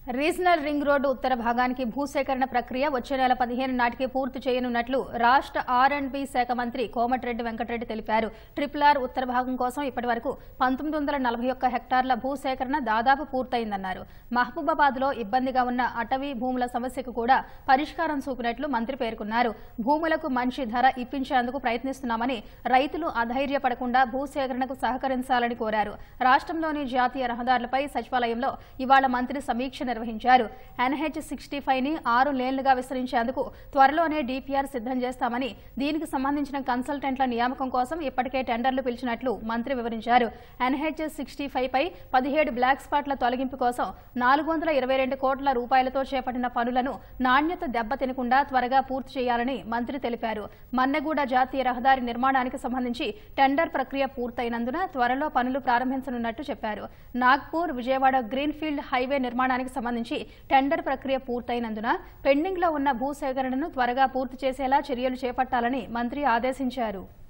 Regional ring road ఉత్తర భాగానికి భూసేకరణ ప్రక్రియ వచ్చే నెల 15 నాటికి పూర్తి చేయనున్నట్లు రాష్ట్ర ఆర్&బి శాఖ మంత్రి కోమటిరెడ్డి వెంకటరెడ్డి తెలిపారు. RRR ఉత్తర భాగం కోసం ఇప్పటివరకు 1941 హెక్టార్ల భూసేకరణ దాదాపు పూర్తయిందన్నారు. మహబూబాబాద్లో ఇబ్బందిగా ఉన్న అటవీ భూముల సమస్యకు కూడా పరిష్కారం చూపినట్లు మంత్రి పేర్కొన్నారు. భూములకు మంచి ధర ఇప్పించేందుకు ప్రయత్నిస్తున్నామని, రైతులు అధైర్యపడకుండా భూసేకరణకు సహకరించాలని కోరారు. రాష్ట్రంలోని జాతీయ రహదారులపై సచివాలయంలో ఇవాళ మంత్రి సమీక్ష నిర్వహించారు. NH-65 ని 6 లేన్లుగా విస్తరించేందుకు త్వరలోనే DPR సిద్ధం చేస్తామని, దీనికి సంబంధించిన కన్సల్టెంట్ల నియామకం కోసం ఇప్పటికే టెండర్లు పిలిచినట్లు మంత్రి వివరించారు. NH-65 పై 17 బ్లాక్ స్పాట్ల తొలగింపు కోసం 422 కోట్ల రూపాయలతో చేపట్టిన పనులను నాణ్యత దెబ్బతినకుండా త్వరగా పూర్తి చేయాలని మంత్రి తెలిపారు. మన్నెగూడ జాతీయ రహదారి నిర్మాణానికి సంబంధించి టెండర్ ప్రక్రియ పూర్తయినందున త్వరలో పనులు ప్రారంభించనున్నట్టు చెప్పారు. నాగ్పూర్ విజయవాడ గ్రీన్ఫీల్డ్ హైవే నిర్మాణానికి సంబంధించి టెండర్ ప్రక్రియ పూర్తయినందున పెండింగ్ లో ఉన్న భూసేకరణను త్వరగా పూర్తి చేసేలా చర్యలు చేపట్టాలని మంత్రి ఆదేశించారు.